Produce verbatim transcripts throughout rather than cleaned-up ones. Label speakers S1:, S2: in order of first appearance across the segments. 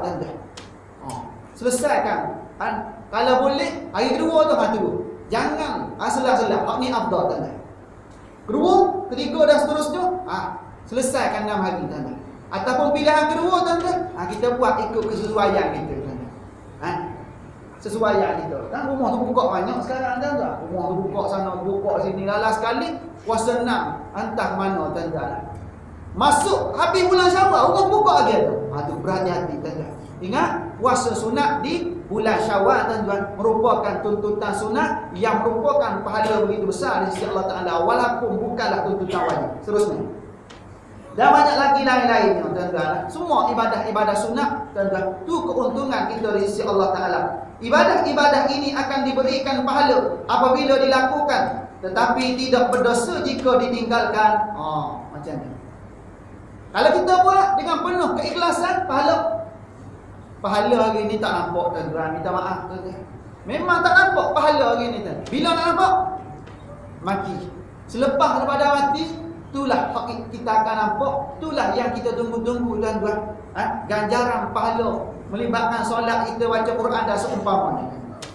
S1: tuan-tuan. Oh, selesaikan. Han, kalau boleh hari kedua tu ha tu. Jangan asal-asal. Hak ni afdal tuan-tuan. Kedua, ketiga dan seterusnya, ah, selesaikan enam hari tuan-tuan. Ataupun pilihan kedua tuan-tuan, ah, kita buat ikut kesesuaian kita tuan-tuan. Ha? Sesuaian kita. Kan rumah tu buka banyak sekarang tuan-tuan. Rumah tu buka sana, buka sini, lalas sekali puasa enam, entah mana tuan-tuan. Masuk habis bulan Syawal, rumah buka lagi tu. Ha tu berhati-hati tuan-tuan. Ingat, puasa sunat di bulan Syawal tuan-tuan merupakan tuntutan sunat yang merupakan pahala begitu besar di sisi Allah Taala walaupun bukanlah tuntutan wajib. Seterusnya. Dan banyak lagi lain-lainnya tuan-tuan. Semua ibadah-ibadah sunat tuan-tuan, tu keuntungan kita di sisi Allah Taala. Ibadah-ibadah ini akan diberikan pahala apabila dilakukan, tetapi tidak berdosa jika ditinggalkan. Oh, macam ni. Kalau kita buat dengan penuh keikhlasan, pahala. Pahala hari ni tak nampak tuan-tuan, minta maaf tuan-tuan. Memang tak nampak pahala hari ni tuan. Bila nak nampak? Mati. Selepas daripada mati, itulah hak kita akan nampak. Itulah yang kita tunggu-tunggu tuan-tuan. Ha? Ganjaran pahala melibatkan solat kita, baca Quran dan seumpamanya.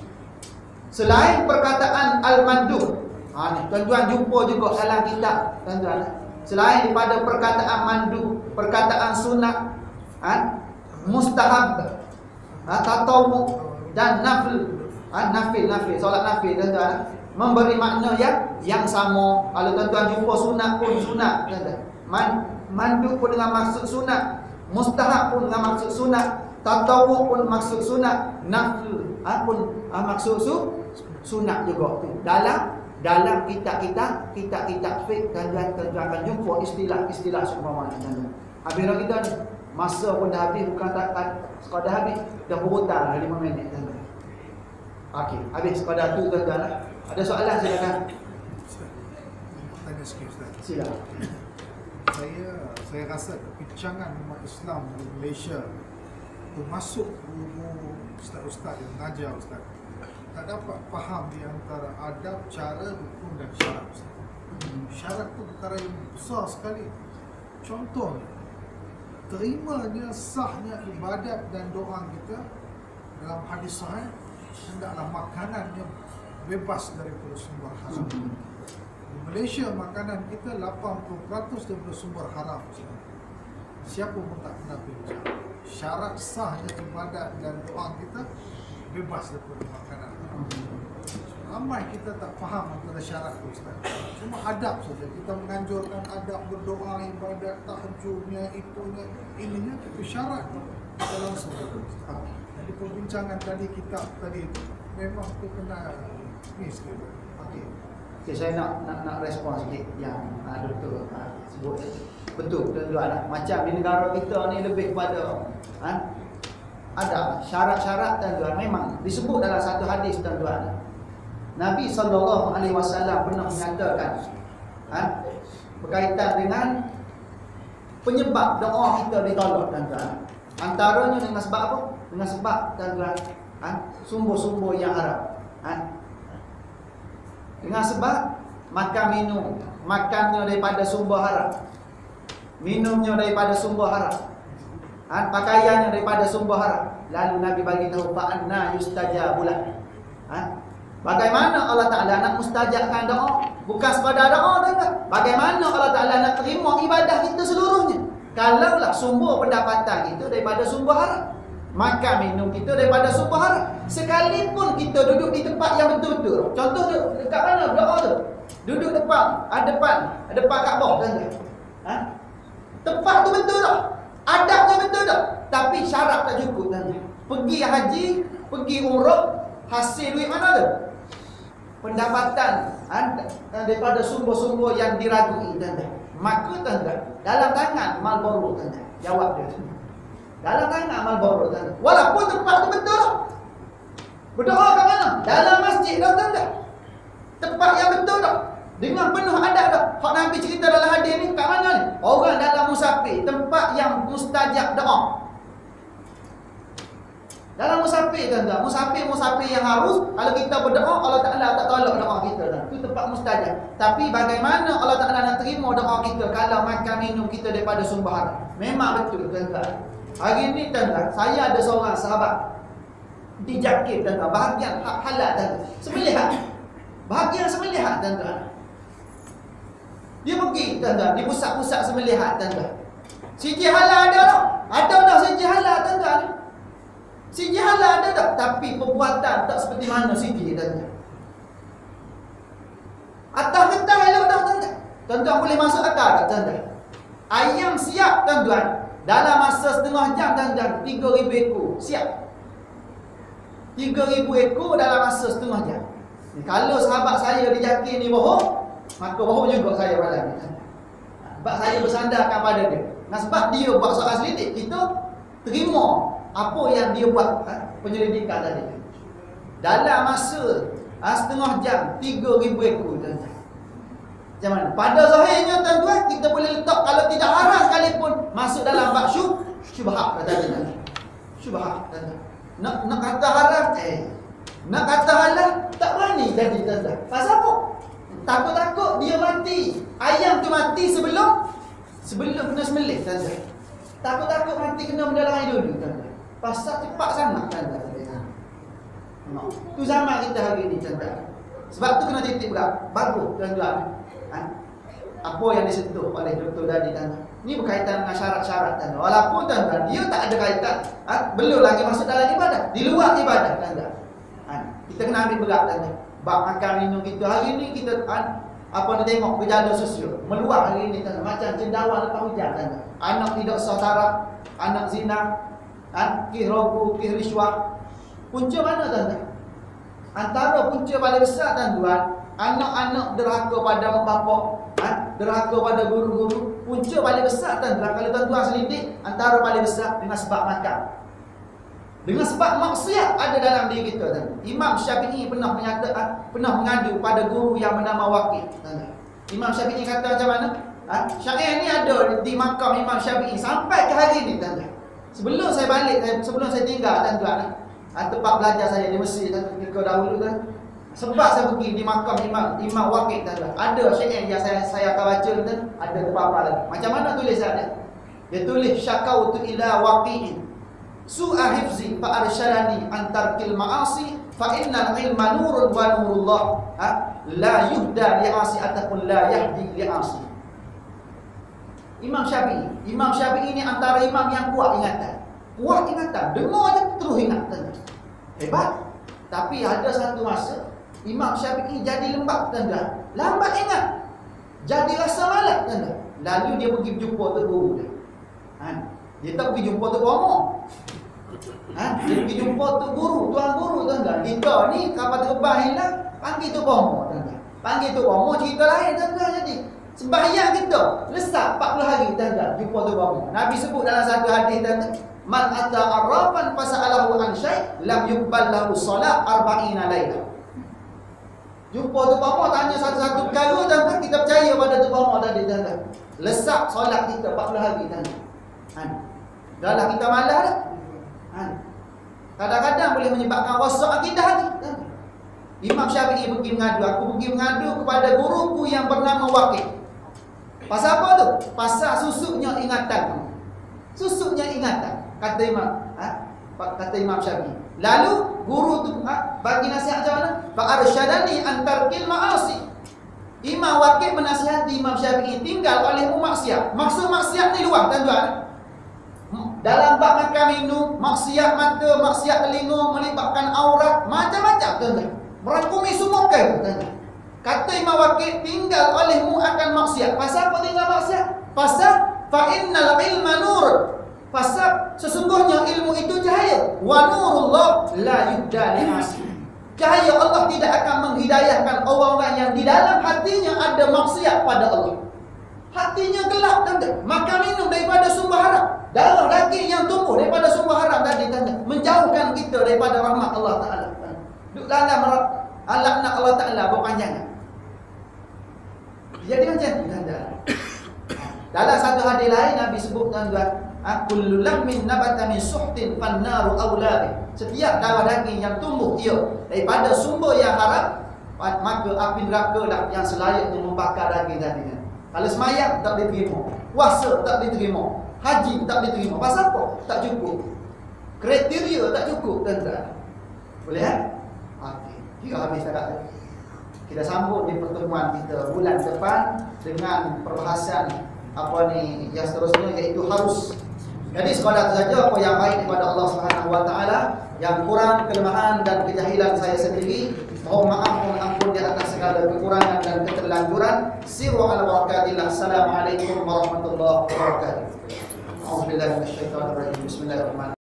S1: Selain perkataan al-manduh, ha ni tuan-tuan jumpa juga dalam kitab tuan-tuan. Selain daripada perkataan mandu, perkataan sunat, ha? Mustahab, ha? Tatawwu dan nafil, ha? Nafil, nafil, solat nafil tuan-tuan, memberi makna yang yang sama. Kalau tuan-tuan jumpa sunat pun sunat tuan-tuan. Man, mandu pun dengan maksud sunat, mustahab pun dengan maksud sunat, tatawwu pun maksud sunat, nafil ha? pun ha? maksud su, sunat juga tu. Dalam dalam kitab-kitab kitab-kitab fiqh tuan-tuan akan jumpa istilah-istilah seumpamanya tuan-tuan. Habis dah kita ni masa pun dah habis, bukan tak, tak sekadar habis, dah berhutang dah lima minit tuan-tuan. Okey, habis sekadar tu tuan-tuan. Ada soalan silakan.
S2: Tanya sikit Ustaz.
S1: Silakan.
S2: Saya saya rasa kebincangan umat Islam di Malaysia termasuk guru ustaz-ustaz yang mengajar Ustaz tak dapat faham di antara adab, cara, rukun dan syarat Ustaz. Syarat tu perkara yang besar sekali. Contohnya, terimanya sahnya ibadat dan doa kita dalam hadis sahih hendaklah makanannya bebas daripada sumber haram. Di Malaysia makanan kita lapan puluh peratus daripada sumber haram. Siapa pun tak pernah bincang. Syarat sahnya ibadat dan doa kita bebas daripada makanan haram. Ramai kita tak faham antara syarat itu Ustaz. Cuma adab saja. Kita menganjurkan adab berdoa, ibadat, tahajudnya, itunya, ininya, tapi syarat itu kita langsung. Jadi perbincangan tadi, kitab tadi itu memang itu kena miss gitu.
S1: Okey. Okay, saya nak nak nak respon sikit yang uh, doktor uh, sebut. Betul tuan-tuan. Macam di negara kita ni lebih kepada ha, ada syarat-syarat tuan-tuan. Memang disebut dalam satu hadis tuan-tuan. Nabi sallallahu alaihi wasallam pernah menyatakan ha, berkaitan dengan penyebab doa kita ditolak tuan-tuan. Antaranya dengan sebab apa? Dengan sebab tuan-tuan ha, sumber-sumber yang haram. Ha, dengan sebab makan minum, makannya daripada sumber haram, minumnya daripada sumber haram, ha, pakaiannya daripada sumber haram. Lalu Nabi bagi tahu fa anna yustajabulah. Ha, bagaimana Allah Ta'ala nak mustajabkan doa? Bukan sekadar doa tuan-tuan. Bagaimana Allah Ta'ala nak terima ibadah kita seluruhnya? Kalaulah sumber pendapatan kita daripada sumber haram, makan minum kita daripada sumber haram, sekalipun kita duduk di tempat yang betul-betul. Contoh tu, dekat mana doa tu? Duduk depan, ada depan, ada depan Kaabah tuan-tuan. Ha? Tempat tu betul tak? Adabnya betul tak? Tapi syarat tak cukup tuan-tuan. Pergi haji, pergi umrah, hasil duit mana tu? Pendapatan anda daripada sumber-sumber yang diragui tuan-tuan. Maka tuan-tuan, dalam tangan Marlboro tuan-tuan. Jawab dia. Dalam tangan Marlboro tuan-tuan. Walaupun tempat tu betul. Berdoa kat mana? Dalam masjid dah tuan-tuan. Tempat yang betul tak? Dengan penuh adab tak? Hak Nabi cerita dalam hadis ni kat mana ni? Orang dalam musafir, tempat yang mustajab doa. Dalam musafir tuan-tuan, musafir-musafir yang harus kalau kita berdoa Allah Ta'ala tak tolak doa kita tuan. Itu tempat mustajab. Tapi bagaimana Allah Ta'ala nak terima doa kita kalau makan minum kita daripada sumber haram? Memang betul tuan-tuan. Hari ni tuan-tuan, saya ada seorang sahabat dijakir tuan-tuan, bahagian hak halal tuan-tuan. Sembelihan. Bahagian sembelihan tuan-tuan. Dia pergi tuan-tuan di pusat-pusat sembelihan tuan-tuan. Sijil halal ada tak? Ada dah sijil halal tuan-tuan. Sijil halal ada tak? Tapi perbuatan tak seperti mana sijil tuan-tuan. Atas getah elok dah tuan-tuan. Tuan-tuan boleh masuk akal tak tuan-tuan? Ayam siap tuan-tuan. Dalam masa setengah jam tuan-tuan, tiga ribu ekor siap. tiga ribu ekor dalam masa setengah jam. Kalau sahabat saya dijakir ni bohong, maka bohong juga saya malam ni. Sebab saya bersandarkan pada dia. Nah, sebab dia buat soal selidik, kita terima apa yang dia buat, ha, penyelidikan tadi. Dalam masa ha, setengah jam, tiga ribu ekor tuan-tuan. Macam mana? Pada zahirnya tuan-tuan, kita boleh letak kalau tidak haram sekalipun masuk dalam bab syub, syubhat kata dia. Syubhat tuan-tuan. Nak nak kata haram, eh. Nak kata halal, tak berani jadi tuan-tuan. Pasal apa? Takut-takut dia mati. Ayam tu mati sebelum sebelum kena sembelih tuan-tuan. Takut-takut mati kena benda lain dulu tuan-tuan. Pasal cepat sangat tuan-tuan. Tu zaman kita hari ni tuan-tuan. Sebab tu kena titik berat. Bagus tuan-tuan. Ha? Apa yang disentuh oleh Doktor Dadi tuan-tuan. Ini berkaitan dengan syarat-syarat tuan-tuan. Walaupun tuan-tuan dia tak ada kaitan, ha? Belum lagi masuk dalam ibadah, di luar ibadah tuan-tuan. Ha? Kita kena ambil berat tuan-tuan. Bab makan minum kita hari ni kita ha? apa nak tengok berjaya sosial meluah hari ni tuan-tuan. Macam cendawan lepas hujan tuan-tuan. Anak tidak saudara, anak zina, ha? Kih rogu, kih riswah. Punca mana tuan-tuan? Antara punca paling besar tuan-tuan, anak-anak derhaka pada mak bapak, ha? Derhaka pada guru-guru. Punca paling besar tuan-tuan, kalau tuan-tuan selidik, antara paling besar dengan sebab makan, dengan sebab maksiat ada dalam diri kita tuan-tuan. Imam Syafi'i pernah menyatakan, pernah mengadu pada guru yang bernama Waqi tuan-tuan. Imam Syafi'i kata macam mana? Ha? Syair ni ada di makam Imam Syafi'i sampai ke hari ni tuan-tuan. Sebelum saya balik, sebelum saya tinggal tuan-tuan, ha? Tempat belajar saya di Mesir tuan-tuan, ketika dahulu tuan. Sebab saya pergi di makam Imam Imam Waqi tuan-tuan. Ada syair yang saya saya akan baca tuan, ada apa-apa lagi. Macam mana tulisan dia? Dia tulis syakautu ila waqi'in su'a hifzi fa arsyadani an tarkil ma'asi fa innal ilma nurun wa nurullah, ha? La yuhda li'asi ataupun la yahdi li'asi. Imam Syafi'i, Imam Syafi'i ini antara imam yang kuat ingatan. Kuat ingatan, dengar je terus ingat tuan. Hebat. Tapi ada satu masa Imam Syafi'i jadi lembab tuan-tuan. Lambat ingat. Jadi rasa malas tuan-tuan. Lalu dia pergi jumpa tu guru dia. Ha? Dia tak pergi jumpa tu Romo. Ha? Dia pergi jumpa tu guru, tuan guru tuan-tuan. Kita ni kapal terbang hilang, panggil tu Romo tuan-tuan. Panggil tu Romo cerita lain tuan-tuan jadi. Sembahyang kita lesak empat puluh hari tuan-tuan jumpa tu Romo. Nabi sebut dalam satu hadis tuan-tuan, man ata arrafan fasa'alahu an syai' lam yuqbal lahu solat arba'ina lailah. Jumpa tu Romo tanya satu-satu perkara tuan-tuan, kita percaya pada tu Romo tadi tuan-tuan. Lesak solat kita empat puluh hari tuan-tuan. Ha. Dahlah kita malas dah. Ha. Kadang-kadang boleh menyebabkan rosak akidah ni. Imam Syafi'i pergi mengadu, aku pergi mengadu kepada guruku yang bernama Waqi. Pasal apa tu? Pasal susuknya ingatan. Susuknya ingatan, kata Imam, ha? Kata Imam Syafi'i. Lalu guru tu ha? bagi nasihat macam mana? Fa arsyadani an tarkil ma'asi. Imam Waqi menasihati Imam Syafi'i tinggal olehmu maksiat. Maksud maksiat ni luar tuan-tuan. Dalam bab makan minum, maksiat mata, maksiat telinga, melibatkan aurat, macam-macam tuan-tuan. Merangkumi semua kan tuan-tuan. Kata Imam Waqi, tinggal olehmu akan maksiat. Pasal apa tinggal maksiat? Pasal fa innal ilma nur. Pasal sesungguhnya ilmu itu cahaya. Wa nurullah la yuhda li'asi. Cahaya Allah tidak akan menghidayahkan orang-orang yang di dalam hatinya ada maksiat pada Allah. Hatinya gelap tuan-tuan. Makan minum daripada sumber haram. Darah daging yang tumbuh daripada sumber haram tadi tuan-tuan, menjauhkan kita daripada rahmat Allah Ta'ala. Duduk dalam laknat Allah Ta'ala berpanjangan. Jadi macam tu tuan-tuan. Dalam satu hadis lain Nabi sebut tuan-tuan, kullu lahmin nabata min suhtin fannaru awlari. Setiap darah daging yang tumbuh ia daripada sumber yang haram, maka api neraka lah yang selayaknya membakar daging tadi. Kalau semayang tak diterima, puasa tak diterima, haji tak diterima. Pasal apa? Tak cukup. Kriteria tak cukup, tuan-tuan. Boleh kan? Okey. Kira habis tak ada. Kita sambung di pertemuan kita bulan depan dengan perbahasan apa ni yang seterusnya, iaitu harus. Jadi sekadar saja apa yang baik daripada Allah Subhanahu Wa Taala, yang kurang, kelemahan dan kejahilan saya sendiri, mohon maaf, mohon ampun di atas segala kekurangan dan keterlanjuran. Siru ala barakatillah. Assalamualaikum warahmatullahi wabarakatuh. A'udzubillahi minasyaitonir rajim. Bismillahirrahmanirrahim.